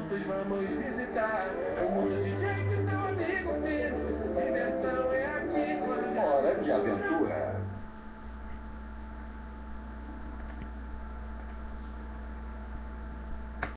juntos vamos visitar o mundo de Jack, seu amigo Vitor. Diversão é aqui quando... Hora de aventura.